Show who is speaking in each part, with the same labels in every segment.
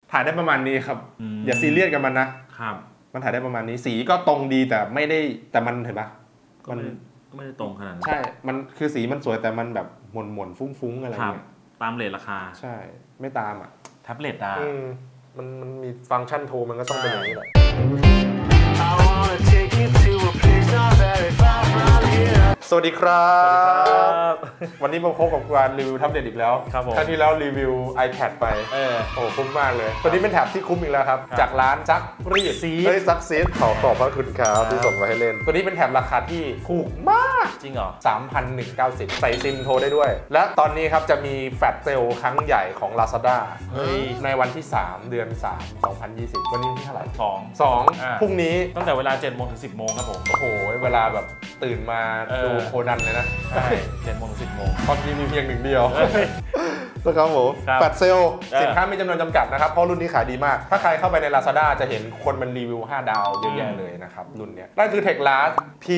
Speaker 1: ถ่ายได้ประมาณนี้ครับอย่าซีเรียสกับมันนะครับมันถ่ายได้ประมาณนี้สีก็ตรงดีแต่ไม่ได้แต่มันเห็นปะ
Speaker 2: มันไม่ได้ตรงขนาดนั้น
Speaker 1: ใช่มันคือสีมันสวยแต่มันแบบหม่นฟุ้งอะไรเงี้ย
Speaker 2: ตามเรทราคา
Speaker 1: ใช่ไม่ตาม
Speaker 2: แท็บเล็ต
Speaker 1: มันมีฟังก์ชันโทรมันก็ต้องเป็นอย่างนี้แหละสวัสดีครับวันนี้มาพบกับการรีวิวแท็บเล็ตอีกแล้วครั้งที่แล้วรีวิว iPad ไปโอ้คุ้มมากเลยตัวนี้เป็นแท็บที่คุ้มอีกแล้วครับจากร้านซักรีดซักซีดขอบพระคุณครับที่ส่งมาให้เล่นตัวนี้เป็นแท็บราคาที่ถูกมาก
Speaker 2: จริงเหรอ
Speaker 1: 3,190 ใส่ซิมโทรได้ด้วยและตอนนี้ครับจะมีแฟลชเซลครั้งใหญ่ของ Lazada ในวันที่3 เดือน 3 2020วันนี้ที่เท่าไหร่2พรุ่งนี้
Speaker 2: ตั้งแต่เวลา 7 โมงถึง 10 โมงครับผม
Speaker 1: โอ้โหเวลาแบบตื่นมาดูโคนันเลยนะ
Speaker 2: ใช่7 โมงถึง 10 โมง
Speaker 1: ตอนนี้มีเพียงหนึ่งเดียวนะครับผมแฟลชเซลสินค้ามีจำนวนจำกัดนะครับเพราะรุ่นนี้ขายดีมากถ้าใครเข้าไปใน Lazada จะเห็นคนมันรีวิว5 ดาวเยอะแยะเลยนะครับรุ่นนี้นั่นคือ Techlast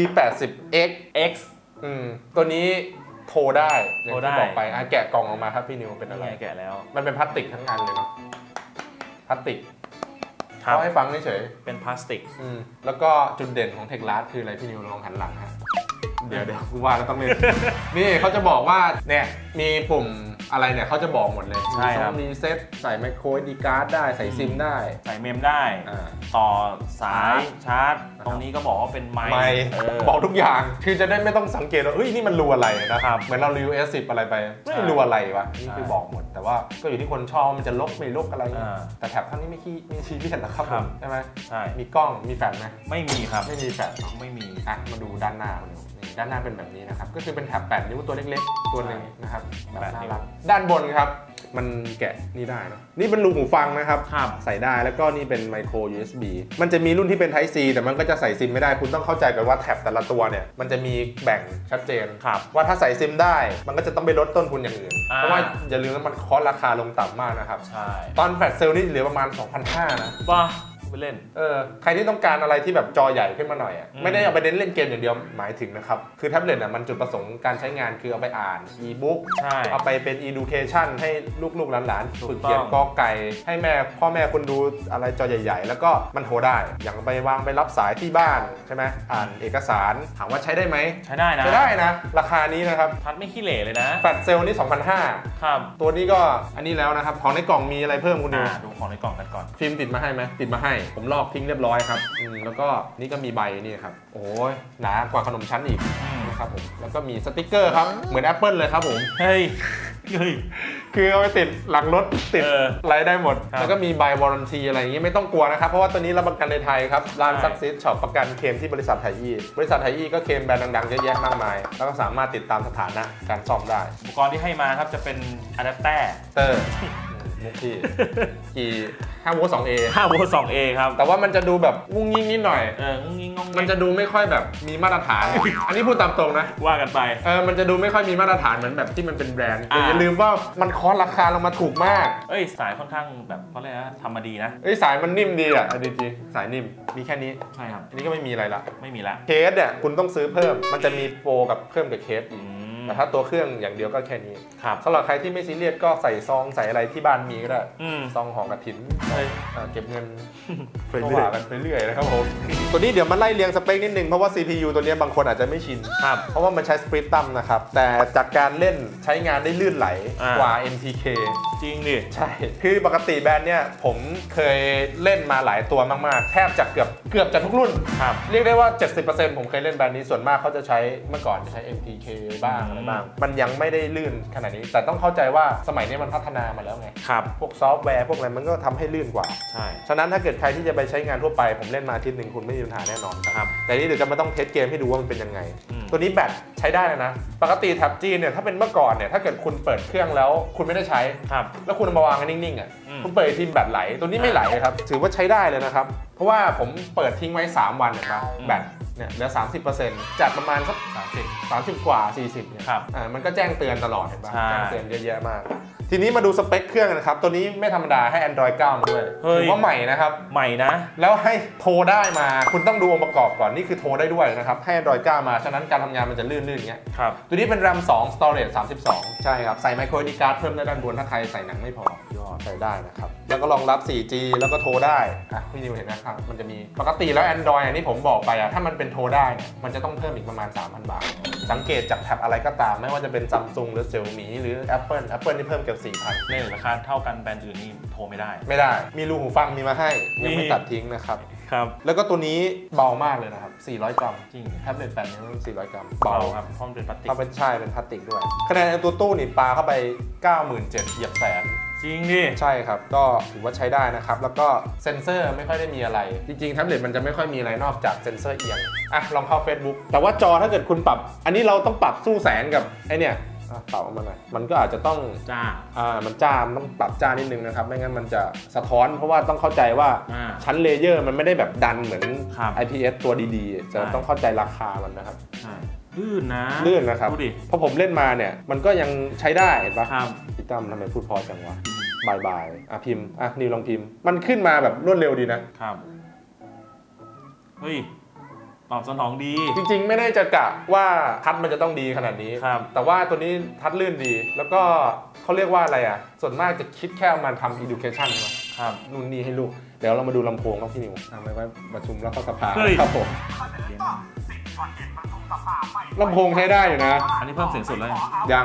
Speaker 1: P80X ตัวนี้โทรได้อย่างที่บอกไปแกะกล่องออกมาครับพี่นิวเป็นอะไร
Speaker 2: แกะแล้ว
Speaker 1: มันเป็นพลาสติกทั้งอันเลยเนาะพลาสติกเขาให้ฟังเฉย
Speaker 2: เป็นพลาสติก
Speaker 1: แล้วก็จุดเด่นของ Techlast คืออะไรพี่นิวลองหันหลังฮะเดี๋ยวกูว่าแล้วต้องเล่นนี่เขาจะบอกว่าเนี่ยมีปุ่มอะไรเนี่ยเขาจะบอกหมดเลย
Speaker 2: ใช่ครับ
Speaker 1: รีเซ็ตใส่ไมโคร SD card ได้ใส่ซิมได้
Speaker 2: ใส่เมมได้ต่อสายชาร์จตรงนี้ก็บอกว่าเป็นไมค์
Speaker 1: บอกทุกอย่างคือจะได้ไม่ต้องสังเกตว่าเฮ้ยนี่มันรูอะไรนะครับเหมือนเรารีวิว S10 อะไรไปไม่รูอะไรวะนี่คือบอกหมดแต่ว่าก็อยู่ที่คนชอบมันจะลบไม่ลบอะไรแต่แถบท่านนี้ไม่ชี้เรียนหรอกครับใช่ไหม
Speaker 2: ใช่
Speaker 1: มีกล้องมีแฟลชไหม
Speaker 2: ไม่มีครับ
Speaker 1: ไม่มีแฟลช
Speaker 2: ไม่มี
Speaker 1: มาดูด้านหน้าด้านหน้าเป็นแบบนี้นะครับก็คือเป็นแท็บ8 นิ้วตัวเล็กๆตัวหนึ่งนะครับแบบน่ารักด้านบนครับมันแกะนี่ได้นะนี่เป็นรูหูฟังนะครับใส่ได้แล้วก็นี่เป็นไมโคร USB มันจะมีรุ่นที่เป็น Type C แต่มันก็จะใส่ซิมไม่ได้คุณต้องเข้าใจกันว่าแท็บแต่ละตัวเนี่ยมันจะมีแบ่งชัดเจนว่าถ้าใส่ซิมได้มันก็จะต้องไปลดต้นทุนอย่างอื่นเพราะว่าอย่าลืมว่ามันคอสราคาลงต่ำมากนะครับตอนแฟลชเซลนี่เหลือประมาณ 2,500 นะ
Speaker 2: บ้าไปเล่น
Speaker 1: ใครที่ต้องการอะไรที่แบบจอใหญ่ขึ้นมาหน่อยไม่ได้เอาไปเล่นเกมอย่างเดียวหมายถึงนะครับคือแท็บเล็ตมันจุดประสงค์การใช้งานคือเอาไปอ่านอีบุ๊กเอาไปเป็น education ให้ลูกๆหลานๆฝึกเขียนกอไก่ให้พ่อแม่คนดูอะไรจอใหญ่ๆแล้วก็มันโทรได้อย่างไปวางไปรับสายที่บ้านใช่ไหมอ่านเอกสารถามว่าใช้ได้ไหม
Speaker 2: ใช้ได้
Speaker 1: นะราคานี้นะครับ
Speaker 2: พัดไม่ขี้เหร่เลยนะ
Speaker 1: แฟลชเซลนี่ 2,500 ครับตัวนี้ก็อันนี้แล้วนะครับของในกล่องมีอะไรเพิ่มคุณ
Speaker 2: ดูของในกล่องกันก่อน
Speaker 1: ฟิล์มติดมาให้ไหมติดมาให้ผมลอกทิ้งเรียบร้อยครับแล้วก็นี่ก็มีใบนี่ครับโอ้ยหนากว่าขนมชั้นอีกนะครับผมแล้วก็มีสติ๊กเกอร์ครับเหมือน Apple เลยครับผม
Speaker 2: เฮ้ย
Speaker 1: คือเอาไปติดหลังรถติดอะไรได้หมดแล้วก็มีใบวอรันตีอะไรอย่างนี้ไม่ต้องกลัวนะครับเพราะว่าตัวนี้รับประกันในไทยครับร้านซักซีดช็อปประกันเคลมที่บริษัทไทยบริษัทไทยก็เคลมแบรนด์ดังๆเยอะแยะมากมายแล้วก็สามารถติดตามสถานะการซ่อมได้
Speaker 2: อุปกรณ์ที่ให้มาครับจะเป็นอะแดปเตอร์
Speaker 1: มุกที่กี่5 โวลต์ 2A
Speaker 2: 5 โวลต์ 2A ครับ
Speaker 1: แต่ว่ามันจะดูแบบงุ้งงิ้งนิดหน่อย
Speaker 2: งุ้งงิ้ง
Speaker 1: มันจะดูไม่ค่อยแบบมีมาตรฐานอันนี้พูดตามตรงนะ
Speaker 2: ว่ากันไป
Speaker 1: มันจะดูไม่ค่อยมีมาตรฐานเหมือนแบบที่มันเป็นแบรนด์อย่าลืมว่ามันคอสราคาลงมาถูกมาก
Speaker 2: สายค่อนข้างแบบเขาเรียกว่าทำมาดีนะ
Speaker 1: สายมันนิ่มดีอ่ะจริงๆสายนิ่มมีแค่นี้
Speaker 2: ใช่ครับ
Speaker 1: อันนี้ก็ไม่มีอะไรละ
Speaker 2: ไม่มีละ
Speaker 1: เคสเนี่ยคุณต้องซื้อเพิ่มมันจะมีโปรกับเพิ่มกับเคสแต่ถ้าตัวเครื่องอย่างเดียวก็แค่นี้สำหรับใครที่ไม่ซีเรียสก็ใส่ซองใส่อะไรที่บ้านมีก็ได้ซองห่อกระถินเก็บเงินก็ว่ากันไปเรื่อยนะครับผมตัวนี้เดี๋ยวมันไล่เรียงสเปคนิดนึงเพราะว่า CPU ตัวนี้บางคนอาจจะไม่ชินเพราะว่ามันใช้สปริตตัมนะครับแต่จากการเล่นใช้งานได้ลื่นไหลกว่า NTK
Speaker 2: จริงดิ
Speaker 1: ใช่คือปกติแบรนด์เนี่ยผมเคยเล่นมาหลายตัวมากๆแทบจะเกือบจะทุกรุ่นเรียกได้ว่า 70% ผมเคยเล่นแบรนด์นี้ส่วนมากเขาจะใช้เมื่อก่อนจะใช้ NTK บ้างอะไรบ้างมันยังไม่ได้ลื่นขนาดนี้แต่ต้องเข้าใจว่าสมัยนี้มันพัฒนามาแล้วไงพวกซอฟต์แวร์พวกอะไรมันก็ทำให้ลื่นกว่า
Speaker 2: ใช่
Speaker 1: ฉะนั้นถ้าเกิดใครที่จะไปใช้งานทั่วไปผมเล่นมาอาทิตย์หนึ่งคุณไม่มีปัญหาแน่นอนครับแต่นี่เดี๋ยวจะมาต้องเทสเกมให้ดูว่ามันเป็นยังไงตัวนี้แบตใช้ได้เลยนะปกติแท็บจีนเนี่ยถ้าเป็นเมื่อก่อนเนี่ยถ้าเกิดคุณเปิดเครื่องแล้วคุณไม่ได้ใช้แล้วคุณเอามาวางกันนิ่งๆอ่ะคุณเปิดทีมแบตไหลตัวนี้ไม่ไหลครับถือว่าใช้ได้เลยนะครับเพราะว่าผมเปิดทิ้งไว้3 วันเนี่ยนะแบตเนี่ยเหลือ 30% จากประมาณสัก30 กว่า 40เนี่ยมันก็แจ้งเตือนตลอดเห็นป่ะแจ้งเตือนเยอะแยะมากทีนี้มาดูสเปคเครื่องกันนะครับตัวนี้ไม่ธรรมดาให้ Android 9 มาด้วยถือว่าใหม่นะครับ
Speaker 2: ใหม่นะ
Speaker 1: แล้วให้โทรได้มาคุณต้องดูองค์ประกอบก่อนนี่คือโทรได้ด้วยนะครับให้ Android 9 มาฉะนั้นการทำงานมันจะลื่นๆอย่างเงี้ย
Speaker 2: ครับ
Speaker 1: ตัวนี้เป็น RAM 2 Storage 32ใช่ครับใส่ Micro SD card เพิ่มได้ด้านบนถ้าใครใส่หนังไม่พอยอดใส่ได้นะครับแล้วก็รองรับ 4G แล้วก็โทรได้พี่นิวเห็นนะครับมันจะมีปกติแล้ว Android นี่ผมบอกไปถ้ามันเป็นโทรได้เนี่ยมันจะต้องเพิ่มอีกประมาณ 3,000 บาทสังเกตจากแท็บอะไรก็ตามไม่ว่าจะเป็น Samsung หรือ Xiaomi หรือ Apple นี่เพิ่มเกือบ 4,000
Speaker 2: เนี่ยราคาเท่ากันแบรนด์อื่นนี่โทรไม่ได้
Speaker 1: มีรูหูฟังมีมาให้ยังไม่ตัดทิ้งนะครับ
Speaker 2: ครับ
Speaker 1: แล้วก็ตัวนี้เบามากเลยนะครับ400 กรัม
Speaker 2: จริง
Speaker 1: แท็บเล็ต8 นิ้ว400 กรัม
Speaker 2: เบาครับเพราะมันเป็นพลาสติก
Speaker 1: เป็นใช่เป็นพลาสติกด้วยคะแนนตัวตู้นี่ปาเข้าไป 97,000 เหยียบแสน
Speaker 2: จริงดิ
Speaker 1: ใช่ครับก็ถือว่าใช้ได้นะครับแล้วก็เซ็นเซอร์ไม่ค่อยได้มีอะไรจริงๆแท็บเล็ตมันจะไม่ค่อยมีอะไรนอกจากเซ็นเซอร์เอียงลองเข้า Facebook แต่ว่าจอถ้าเกิดคุณปรับอันนี้เราต้องปรับสู้แสงกับไอเนี่ยปรับมันหน่อยมันก็อาจจะต้อง
Speaker 2: จ้า
Speaker 1: มันจ้ามันต้องปรับจ้านิดนึงนะครับไม่งั้นมันจะสะท้อนเพราะว่าต้องเข้าใจว่าชั้นเลเยอร์มันไม่ได้แบบดันเหมือน IPS ตัวดีๆจะต้องเข้าใจราคามันนะครับ
Speaker 2: ลื่น
Speaker 1: นะครับพอผมเล่นมาเนี่ยมันก็ยังใช้ได้เห็นปะพี่ตั้มทำไมพูดพอจังวะบายพิมพ์นิวลองพิมพ์มันขึ้นมาแบบรวดเร็วดี
Speaker 2: นะครับเฮ้ยตอบสนองดี
Speaker 1: จริงๆไม่ได้จะกะว่าทัชมันจะต้องดีขนาดนี้แต่ว่าตัวนี้ทัชลื่นดีแล้วก็เขาเรียกว่าอะไรส่วนมากจะคิดแค่มาทำ education
Speaker 2: ครับ
Speaker 1: นู่นนี่ให้ลูกเดี๋ยวเรามาดูลำโพงครับพี่นิวทำไว้ประชุมแล้วก็สภาครับผมลำโพงใช้ได้อยู่นะ
Speaker 2: อันนี้เพิ่มเสียงสุดเลย
Speaker 1: ยัง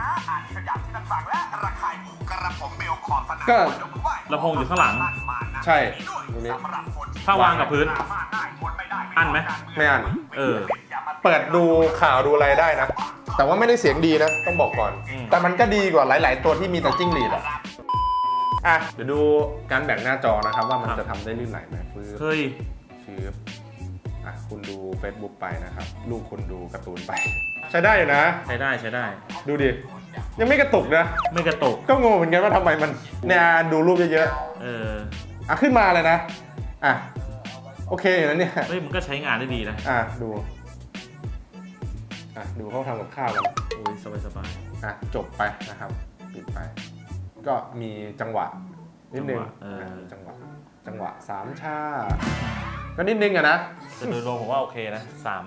Speaker 1: ก็
Speaker 2: ลำโพงอยู่ข้างหลัง
Speaker 1: ใช่ตรงนี้
Speaker 2: ถ้าวางกับพื้นอันไหม
Speaker 1: ไม่อันเปิดดูข่าวดูอะไรได้นะแต่ว่าไม่ได้เสียงดีนะต้องบอกก่อนแต่มันก็ดีกว่าหลายๆตัวที่มีแต่จิ้งหรีดเดี๋ยวดูการแบ่งหน้าจอนะครับว่ามันจะทำได้ลื่นไหลไหม
Speaker 2: เฮ้ย
Speaker 1: ชื้อคุณดู Facebook ไปนะครับลูกคุณดูการ์ตูนไปใช้ได้อยู่นะ
Speaker 2: ใช้ได้
Speaker 1: ดูดิยังไม่กระตุกนะ
Speaker 2: ไม่กระตุก
Speaker 1: ก็งงเหมือนกันว่าทำไมมันเนี่ยดูรูปเยอะๆขึ้นมาเลยนะโอเคอยู่นะเนี่ย
Speaker 2: เฮ้ยมันก็ใช้งานได้ดีนะ
Speaker 1: ดูเขาทำกับข้าวกัน
Speaker 2: โอ้ยสบาย
Speaker 1: จบไปนะครับปิดไปก็มีจังหวะนิดนึงจังหวะ3 ชาก็นิดนึงนะ
Speaker 2: แต่โดยรวมผมว่าโอเคนะ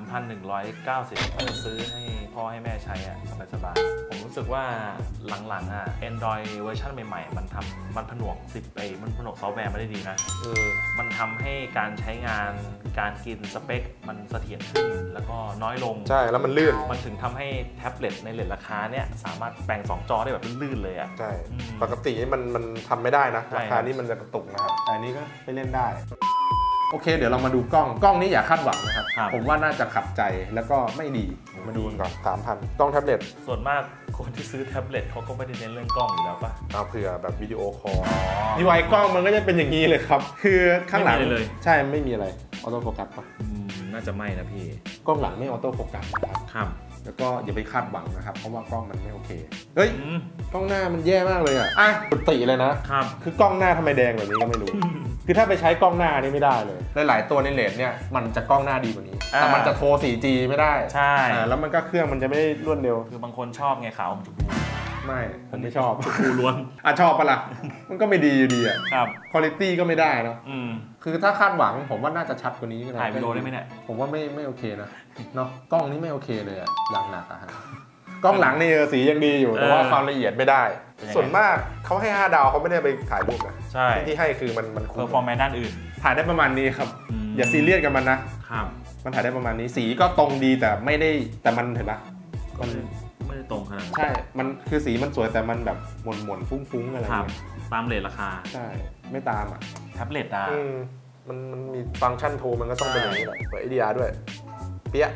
Speaker 2: 3,190 ถ้าจะซื้อให้พ่อให้แม่ใช้สบายผมรู้สึกว่าหลังๆAndroid เวอร์ชันใหม่ๆมันผนวกมันผนวกซอฟต์แวร์มาได้ดีนะมันทำให้การใช้งานการกินสเปคมันเสถียรขึ้นแล้วก็น้อยลง
Speaker 1: ใช่แล้วมันลื่น
Speaker 2: มันถึงทำให้แท็บเล็ตในเรทราคาเนี้ยสามารถแปลง2 จอได้แบบลื่นๆเลย
Speaker 1: ใช่ปกติมันทำไม่ได้นะราคานี้มันจะกระตุกนะครับแต่อันนี้ก็ไปเล่นได้โอเคเดี๋ยวเรามาดูกล้องนี้อย่าคาดหวังนะครับผมว่าน่าจะขัดใจแล้วก็ไม่ดีมาดูกันก่อน 3,000 กล้องแท็บเล็ต
Speaker 2: ส่วนมากคนที่ซื้อแท็บเล็ตเขาก็ไม่ได้เน้นเรื่องกล้องอยู่แล้วป่ะ
Speaker 1: เผื่อแบบวิดีโอคอลดีไวกล้องมันก็จะเป็นอย่างนี้เลยครับคือข้างหลัง
Speaker 2: เลย
Speaker 1: ใช่ไม่มีอะไรออโต้โฟกัสป่ะ
Speaker 2: น่าจะไม่นะพี่
Speaker 1: กล้องหลังไม่ออโต้โฟกัส
Speaker 2: ครับ
Speaker 1: แล้วก็อย่าไปคาดหวังนะครับเพราะว่ากล้องมันไม่โอเคเฮ้ยกล้องหน้ามันแย่มากเลยปกติเลยนะครับคือกล้องหน้าทำไมแดงแบบนี้ก็ไม่รู้คือถ้าไปใช้กล้องหน้านี่ไม่ได้เลยหลายๆตัวในเลนเนี่ยมันจะกล้องหน้าดีกว่านี้แต่มันจะโทร 4G ไม่ได้
Speaker 2: ใช่
Speaker 1: แล้วมันก็เครื่องมันจะไม่รวดเร็ว
Speaker 2: คือบางคนชอบไงขาวชมพู
Speaker 1: ไม่ผมไม่ชอบ
Speaker 2: ชมพูล้วน
Speaker 1: ชอบปะล่ะมันก็ไม่ดีอยู่ดี
Speaker 2: ครับ
Speaker 1: คุณภาพก็ไม่ได้เนาะคือถ้าคาดหวังผมว่าน่าจะชัดกว่านี้
Speaker 2: ถ่ายวิดีโอได้ไหมเนี่ย
Speaker 1: ผมว่าไม่โอเคนะเนาะกล้องนี้ไม่โอเคเลยอย่างหนักกล้องหลังนี่สียังดีอยู่แต่ว่าความละเอียดไม่ได้ส่วนมากเขาให้5 ดาวเขาไม่ได้ไปถ่ายรูปนะ
Speaker 2: ใช่
Speaker 1: ที่ให้คือมัน
Speaker 2: เพอร์ฟอร์แมนซ์ด้านอื่น
Speaker 1: ถ่ายได้ประมาณนี้ครับอย่าซีเรียสกับมัน
Speaker 2: นะครับ
Speaker 1: มันถ่ายได้ประมาณนี้สีก็ตรงดีแต่ไม่ได้แต่มันเห็นปะ
Speaker 2: มันไม่ได้ตรงขนาด
Speaker 1: ใช่มันคือสีมันสวยแต่มันแบบหม่นฟุ้งอะไรอย่างเงี้ย
Speaker 2: ตามเรทราคา
Speaker 1: ใช่ไม่ตาม
Speaker 2: แท็บเล็ต
Speaker 1: มันมีฟังก์ชันโทรมันก็ต้องเป็นอย่างนี้แหละเปิด ADR ด้วยเปี้ย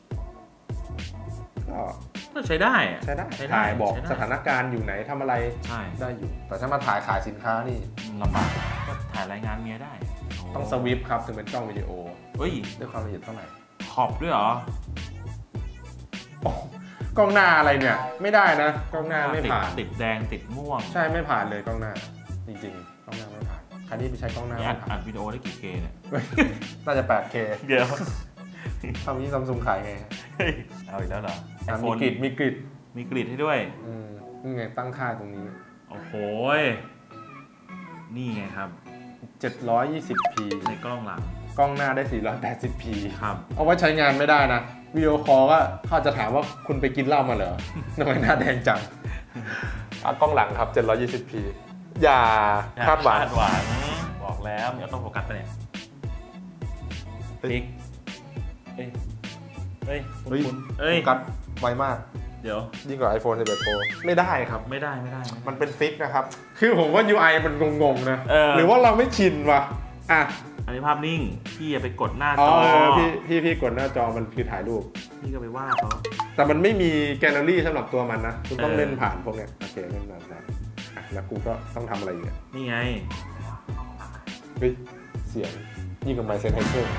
Speaker 2: ก็ใช้ได้
Speaker 1: ถ่ายบอกสถานการณ์อยู่ไหนทำอะไรได้อยู่แต่ถ้ามาถ่ายขายสินค้านี่
Speaker 2: ลำบากก็ถ่ายรายงานเมียได้
Speaker 1: ต้องสวิปครับถึงเป็นกล้องวิดีโอด้วยความละเอียดเท่าไหร่
Speaker 2: ขอบด้วยเหรอก
Speaker 1: ล้องหน้าอะไรเนี่ยไม่ได้นะกล้องหน้าไม่ผ่าน
Speaker 2: ติดแดงติดม่วง
Speaker 1: ใช่ไม่ผ่านเลยกล้องหน้าจริงๆกล้องหน้าไม่ผ่านใครที่ไปใช้กล้องหน้า
Speaker 2: อัดวิดีโอได้กี่เคเนี่ย
Speaker 1: น่าจะ 8K
Speaker 2: เดี๋ยว
Speaker 1: ทำนี้ซัมซุงขายไง
Speaker 2: เอาอีกแล้วเหรอ
Speaker 1: มีกริด
Speaker 2: ให้ด้วย
Speaker 1: นี่ไงตั้งค่าตรงนี้
Speaker 2: โอ้โหนี่ไงครับ
Speaker 1: 720p
Speaker 2: ในกล้องหลัง
Speaker 1: กล้องหน้าได้ 480p
Speaker 2: ครับ
Speaker 1: เอาไว้ใช้งานไม่ได้นะวิดีโอคอลก็เขาจะถามว่าคุณไปกินเหล้ามาเหรอ ทำไมหน้าแดงจังกล้องหลังครับ 720p อย่าคาดหวัง
Speaker 2: บอกแล้วมีออโต้โฟกัสไปเนี่ยติ๊กเฮ้ยโฟ
Speaker 1: กัสไวมาก
Speaker 2: เดี๋ยว
Speaker 1: ยิ่งกว่า iPhone 11 Pro ไม่ได้ครับ
Speaker 2: ไม่ได้
Speaker 1: มันเป็นฟิกนะครับคือผมว่า UI มันงงๆนะหรือว่าเราไม่ชินวะ
Speaker 2: อันนี้ภาพนิ่งพี่อย่าไปกดหน้าจอ
Speaker 1: พี่กดหน้าจอมันคือถ่ายรูป
Speaker 2: พี่ก็ไปว่าเขา
Speaker 1: แต่มันไม่มีแกลเลอรี่สำหรับตัวมันนะคุณต้องเล่นผ่านพวกเนี้ยโอเคเล่นผ่านแล้วกูก็ต้องทำอะไรอีก
Speaker 2: นี่ไง
Speaker 1: เฮ้ยเสียงยิ่งกว่าไมค์เซนไฮเซอร์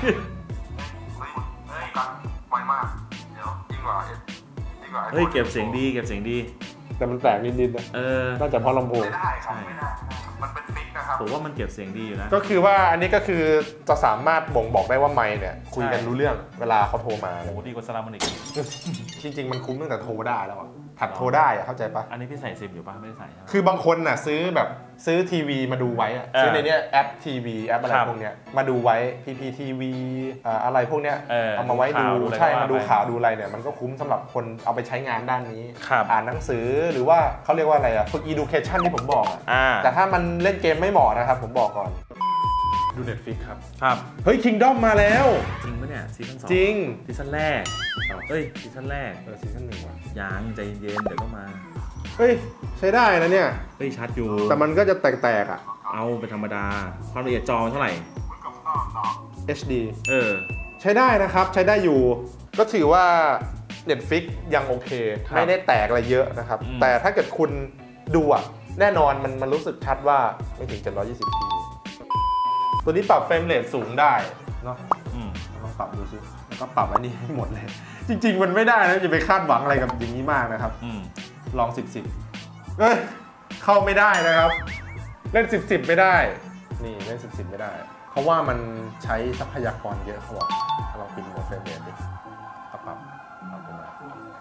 Speaker 1: ไวมากเดี๋ยวยิ่งกว่า
Speaker 2: เฮ้ยเก็บเสียงดี
Speaker 1: แต่มันแตกนิดๆนะน่าจะเพราะลำโพงไม่ได้ครับไม่ได้มันเป็นฟิกนะครับ
Speaker 2: ผมว่ามันเก็บเสียงดีอยู่นะ
Speaker 1: ก็คือว่าอันนี้ก็คือจะสามารถบ่งบอกได้ว่าไมค์เนี่ยคุยกันรู้เรื่องเวลาเขาโทรมา
Speaker 2: โอ้ดีกว่าซาลามอนิก
Speaker 1: จริงๆมันคุ้มตั้งแต่โทรได้แล้วหัดโทรได้เข้าใจปะ
Speaker 2: อันนี้พี่ใส่ซิมอยู่ปะไม่ได้ใส่
Speaker 1: คือบางคนน่ะซื้อทีวีมาดูไว้ซื้อในเนี้ยแอปทีวีแอปอะไรพวกเนี้ยมาดูไว้ PPTV อะไรพวกเนี้ยเอามาไว้ดูใช่มาดูข่าวดูอะไรเนี่ยมันก็คุ้มสำหรับคนเอาไปใช้งานด้านนี้อ่านหนังสือหรือว่าเขาเรียกว่าอะไรฝึก education ที่ผมบอกแต่ถ้ามันเล่นเกมไม่เหมาะนะครับผมบอกก่อนดู Netflix ครับเฮ้ย Kingdom มาแล้ว
Speaker 2: จริงปะเนี่ยซีซั่น2
Speaker 1: จริง
Speaker 2: ซีซั่นแรกซีซั่นแรก
Speaker 1: ซีซั่น1ว่ะ
Speaker 2: ยังใจเย็นเดี๋ยวก็มา
Speaker 1: เฮ้ยใช้ได้นะเนี่ย
Speaker 2: ชัดอยู่
Speaker 1: แต่มันก็จะแตก
Speaker 2: เอาเป็นธรรมดาความละเอียดจอเท่าไหร่
Speaker 1: HD ใช้ได้นะครับใช้ได้อยู่ก็ถือว่า Netflix ยังโอเคไม่ได้แตกอะไรเยอะนะครับแต่ถ้าเกิดคุณดูแน่นอนมันรู้สึกชัดว่าไม่ถึง 720p ตัวนี้ปรับเฟรมเรทสูงได้เนาะลองปรับดูซิแล้วก็ปรับอันนี้ให้หมดเลยจริงๆมันไม่ได้นะอย่าไปคาดหวังอะไรกับอย่างนี้มากนะครับลอง10เข้าไม่ได้นะครับเล่น10ไม่ได้นี่เล่น10ไม่ได้เพราะว่ามันใช้ทรัพยากรเยอะเขาบอกลองปิดโหมดเฟรมเรทดิปรับขึ้นมา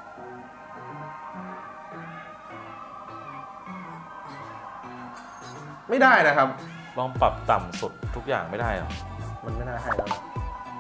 Speaker 1: ไม่ได้นะครับ
Speaker 2: ลองปรับต่ำสุดทุกอย่างไม่ได้หรอ
Speaker 1: มันไม่น่าให้แล้วนะ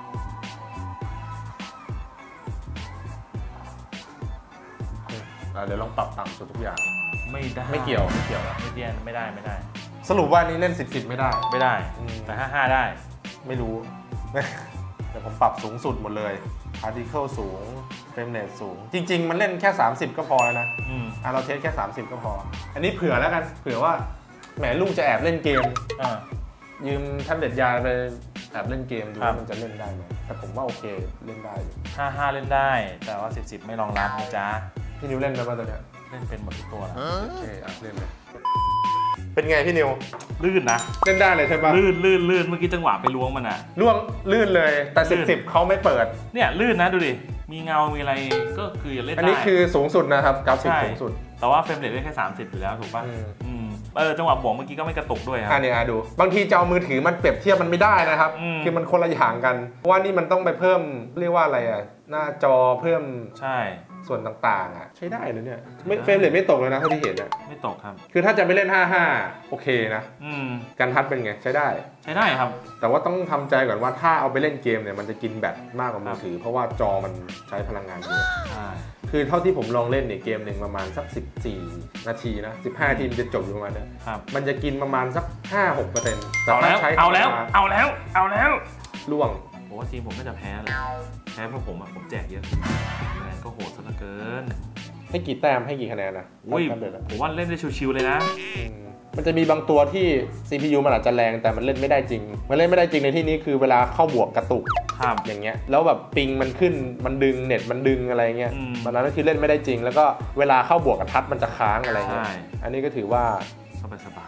Speaker 1: เดี๋ยวลองปรับต่ำสุดทุกอย่างไม่เกี่ยว
Speaker 2: ไม่ได้
Speaker 1: สรุปว่านี้เล่น10ไม่ได้
Speaker 2: แต่55ได้
Speaker 1: ไม่รู้แต่ผมปรับสูงสุดหมดเลย Particle สูงเฟรมเรทสูงจริงๆมันเล่นแค่30ก็พอแล้วนะเราเทสแค่30ก็พออันนี้เผื่อแล้วกันเผื่อว่าแหมลูกจะแอบเล่นเกมยืมแท็บเล็ตยาไปแอบเล่นเกมดูว่ามันจะเล่นได้ไหมแต่ผมว่าโอเคเล่นได้อยู่
Speaker 2: 55เล่นได้แต่ว่า10ไม่รองรับนะจ๊ะ
Speaker 1: พี่นิวเล่นได้ป่ะตอนนี้
Speaker 2: เล่นเป็นหมดทุกตัวแล้ว
Speaker 1: โอเคเล่นเลยเป็นไงพี่นิว
Speaker 2: ลื่นนะ
Speaker 1: เล่นได้เลยใช่ป่ะ
Speaker 2: ลื่นเมื่อกี้จังหวะไปล้วงมัน
Speaker 1: ล้วงลื่นเลยแต่10เขาไม่เปิด
Speaker 2: เนี่ยลื่นนะดูดิมีเงามีอะไรก็คืออย่าเล่นได้
Speaker 1: อันนี้คือสูงสุดนะครับกราฟิกสูงสุด
Speaker 2: แต่ว่าเฟรมเรทได้แค่30อยู่แล้วถูกป่ะจังหวะบวกเมื่อกี้ก็ไม่กระตุกด้วยครับ
Speaker 1: นี่ดูบางทีจะเอามือถือมันเปรียบเทียบมันไม่ได้นะครับคือมันคนละอย่างกันเพราะว่านี่มันต้องไปเพิ่มเรียกว่าอะไรหน้าจอเพิ่ม
Speaker 2: ใช่
Speaker 1: ส่วนต่างๆใช้ได้เลยเนี่ยเฟรมเรทไม่ตกเลยนะเท่าที่เห็น
Speaker 2: ไม่ตกครับ
Speaker 1: คือถ้าจะไม่เล่น55โอเคนะการทัดเป็นไงใช้ได้
Speaker 2: ครับ
Speaker 1: แต่ว่าต้องทำใจก่อนว่าถ้าเอาไปเล่นเกมเนี่ยมันจะกินแบตมากกว่ามือถือเพราะว่าจอมันใช้พลังงานเยอะคือเท่าที่ผมลองเล่นเนี่ยเกมหนึ่งประมาณสัก14นาทีนะ15นาทีมันจะจบอยู่ประมาณนี้มันจะกินประมาณสัก 5-6%
Speaker 2: แต่ถ้าใช้เอาแล้ว
Speaker 1: ล่วง
Speaker 2: ผมว่าทีมผมน่าจะแพ้เลยแพ้เพราะผมแจกเยอะคะแนนก็โหดซะเหลือเกิน
Speaker 1: ให้กี่แต้มให้กี่คะแนนนะ
Speaker 2: ผมว่าเล่นได้ชิวๆเลยนะ
Speaker 1: มันจะมีบางตัวที่ CPU มันอาจจะแรงแต่มันเล่นไม่ได้จริงมันเล่นไม่ได้จริงในที่นี้คือเวลาเข้าบวกกระตุกอย่างเงี้ยแล้วแบบปิงมันขึ้นมันดึงเน็ตมันดึงอะไรเงี้ยมันนั้นก็คือเล่นไม่ได้จริงแล้วก็เวลาเข้าบวกกับทัดมันจะค้างอะไรเงี้ยอันนี้ก็ถือว่า
Speaker 2: สบาย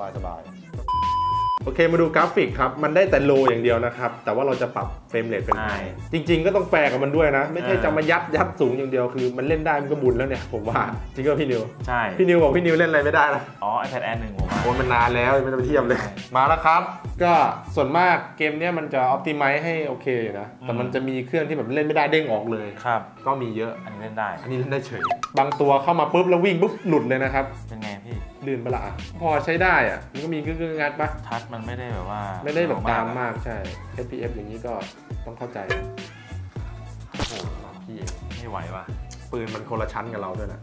Speaker 1: โอเคมาดูกราฟิกครับมันได้แต่โลอย่างเดียวนะครับแต่ว่าเราจะปรับเฟรมเรทเป็นไฮจริงๆก็ต้องแฟร์กับมันด้วยนะไม่ใช่จะมายัดสูงอย่างเดียวคือมันเล่นได้มันก็บุญแล้วเนี่ยผมว่าจริงก็พี่นิว
Speaker 2: ใช่
Speaker 1: พี่นิวบอกพี่นิวเล่นอะไรไม่ได้นะ
Speaker 2: iPad Air 1ผมว่า
Speaker 1: มันนานแล้วไม่ต้องไปเทียบเลยมาแล้วครับก็ส่วนมากเกมนี้มันจะออพติไมซ์ให้โอเคอยู่นะแต่มันจะมีเครื่องที่แบบเล่นไม่ได้เด้งออกเลย
Speaker 2: ครับ
Speaker 1: ก็มีเยอะ
Speaker 2: อันนี้เล่นได้
Speaker 1: เฉยบางตัวเข้ามาปุ๊บแล้ววิ่งปุ๊บหลุดเลยนะครับ
Speaker 2: เป็นไงพี่พี่
Speaker 1: ลื่นปะล่ะพอใช้ได้อ่ะมันก็มีกึ่งงัดปะ
Speaker 2: ทัชมันไม่ได้แบบว่า
Speaker 1: ไม่ได้แบบตามมากใช่ FPS อย่างนี้ก็ต้องเข้าใจ
Speaker 2: โอ้โหพี่ไม่ไหวว่ะ
Speaker 1: ปืนมันคนละชั้นกับเราด้วยนะ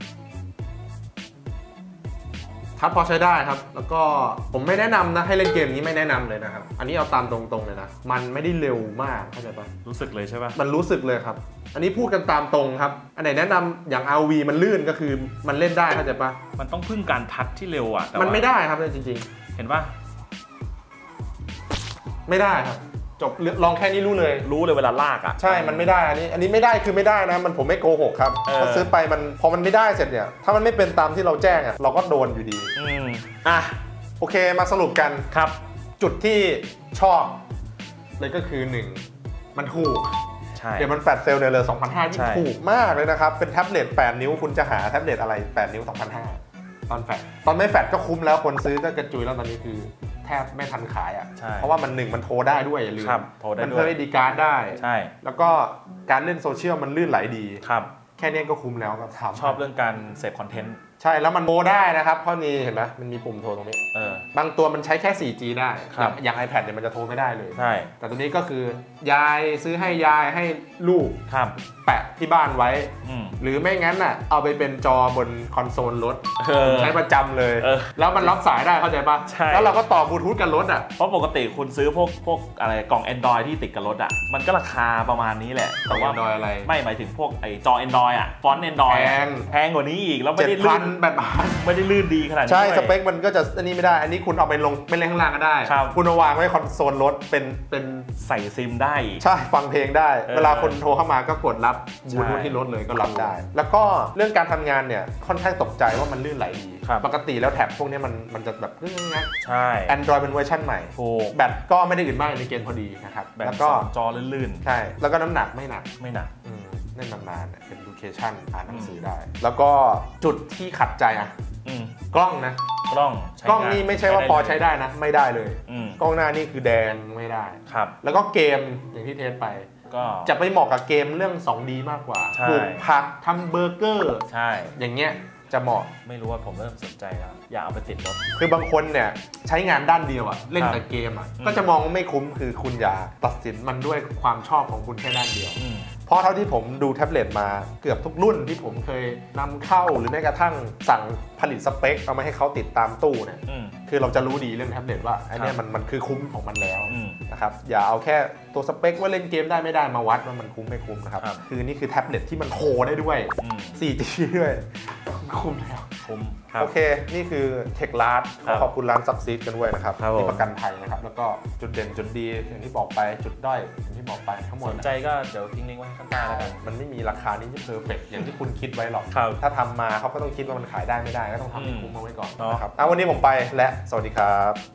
Speaker 1: ทัชพอใช้ได้ครับแล้วก็ผมไม่แนะนำนะให้เล่นเกมนี้ไม่แนะนำเลยนะครับอันนี้เอาตามตรงๆเลยนะมันไม่ได้เร็วมากเข้าใจปะ
Speaker 2: รู้สึกเลยใช่ปะ
Speaker 1: มันรู้สึกเลยครับอันนี้พูดกันตามตรงครับอันไหนแนะนำอย่าง RV มันลื่นก็คือมันเล่นได้เข้าใจปะ
Speaker 2: มันต้องพึ่งการทัชที่เร็วอ่ะ
Speaker 1: มันไม่ได้ครับจริง
Speaker 2: ๆเห็นปะ
Speaker 1: ไม่ได้ครับจบลองแค่นี้รู้เลย
Speaker 2: เวลาลากอ่ะ
Speaker 1: ใช่มันไม่ได้อันนี้ไม่ได้คือไม่ได้นะมันผมไม่โกหกครับพอซื้อไปมันพอมันไม่ได้เสร็จเนี่ยถ้ามันไม่เป็นตามที่เราแจ้งอ่ะเราก็โดนอยู่ดีอ่ะโอเคมาสรุปกัน
Speaker 2: ครับ
Speaker 1: จุดที่ชอบเลยก็คือ1มันถูกเดี๋ยวมันแฟลชเซลเนี่ยเลย2,500ที่ถูกมากเลยนะครับเป็นแท็บเล็ต8นิ้วคุณจะหาแท็บเล็ตอะไร8นิ้ว 2,500ตอนแฟลชตอนไม่แฟลชก็คุ้มแล้วคนซื้อก็กระจุยแล้วตอนนี้คือแทบไม่ทันขายอ่ะเพราะว่ามันโทรได้ด้วยอย่าลืมมันเพิ่มดีการ์ดได้แล้วก็การเล่นโซเชียลมันลื่นไหลดีแค่นี้ก็คุ้มแล้วครับ
Speaker 2: ชอบเรื่องการเสพคอนเทนต์
Speaker 1: ใช่แล้วมันโทรได้นะครับเพราะนี่เห็นไหมมันมีปุ่มโทรตรงนี้บางตัวมันใช้แค่ 4G ได้อย่าง iPad เนี่ยมันจะโทรไม่ได้เลย
Speaker 2: ใช่
Speaker 1: แต่ตัวนี้ก็คือยายซื้อให้ยายให้ลูกแปะที่บ้านไว้หรือไม่งั้นน่ะเอาไปเป็นจอบนคอนโซลรถใช้ประจำเลยแล้วมันรับสายได้เข้าใจปะแล้วเราก็ต่อบลูทูธกับรถอ่ะ
Speaker 2: เพราะปกติคุณซื้อพวกอะไรกล่อง Android ที่ติดกับรถอ่ะมันก็ราคาประมาณนี้แหละแต่ว่า
Speaker 1: Android อะไร
Speaker 2: ไม่หมายถึงพวกไอจอ Android อ่ะฟอนต์ Android แพงกว่านี้อีกแล้วไม่ได้ลื่นไม่ได้ลื่นดีขนาดนี้
Speaker 1: ใช่สเปคมันก็จะอันนี้ไม่ได้อันนี้คุณเอาไปลงไม่เล่นข้างล่างก็ได้คุณเอาวางไว้คอนโซลรถเป็น
Speaker 2: ใส่ซิมได้
Speaker 1: ใช่ฟังเพลงได้เวลาคนโทรเข้ามาก็กดรับบลูทูธที่รถเลยก็รับได้แล้วก็เรื่องการทำงานเนี่ยค่อนข้างตกใจว่ามันลื่นไหลดีปกติแล้วแท็บพวกนี้มันจะแบบง่าย
Speaker 2: ใช่
Speaker 1: Android เป็นเวอร์ชันใหม่แบตก็ไม่ได้อื่นมากในเกณฑ์พอดีนะครับ
Speaker 2: แล้วก็จอลื่น
Speaker 1: ๆใช่แล้วก็น้ำหนักไม่หนักเล่นนานๆเป็นดูเคชั่นอ่านหนังสือได้แล้วก็จุดที่ขัดใจอ่ะกล้องนะ
Speaker 2: กล้อง
Speaker 1: นี่ไม่ใช่ว่าพอใช้ได้นะไม่ได้เลยกล้องหน้านี่คือแดงไม่ได้แล้วก็เกมอย่างที่เทสไปก็จะไปเหมาะกับเกมเรื่อง 2D มากกว่าปลูกผักทำเบอร์เกอร์อย่างเงี้ยจะเหมาะ
Speaker 2: ไม่รู้ว่าผมเริ่มสนใจแล้วอยากเอาไปติดรถ
Speaker 1: คือบางคนเนี่ยใช้งานด้านเดียวอ่ะเล่นแต่เกมอ่ะก็จะมองว่าไม่คุ้มคือคุณอย่าตัดสินมันด้วยความชอบของคุณแค่ด้านเดียวเพราะเท่าที่ผมดูแท็บเล็ตมาเกือบทุกรุ่นที่ผมเคยนำเข้าหรือแม้กระทั่งสั่งผลิตสเปคเอามาให้เขาติดตามตู้เนี่ยคือเราจะรู้ดีเรื่องแท็บเล็ตว่าไอ้นี่มันคือคุ้มของมันแล้วนะครับอย่าเอาแค่ตัวสเปคว่าเล่นเกมได้ไม่ได้มาวัดว่ามันคุ้มไม่คุ้มนะครับคือนี่คือแท็บเล็ตที่มันโทรได้ด้วย 4G ด้วยคุ้มแล้ว
Speaker 2: คุ้ม
Speaker 1: โอเคนี่คือเทคลาสขอบคุณร้านซักซีดกันด้วยนะครับที่ประกันภัยนะครับแล้วก็จุดเด่นจุดดีอย่างที่บอกไปจุดด้อยอย่างที่บอกไปทั้งหมด
Speaker 2: สนใจก็เดี๋ยวทิ้งลิงก์ไว้ข้างใต้แล้วกัน
Speaker 1: มันไม่มีราคานี้ที่เพอร์เฟกต์อย่างที่คุณคิดไว้หรอกถ้าทำมาเขาก็ต้องคิดว่ามันขายได้ไม่ได้ก็ต้องทำให้คุ้มเอาไว้ก่อนนะครับวันนี้ผมไปและสวัสดีครับ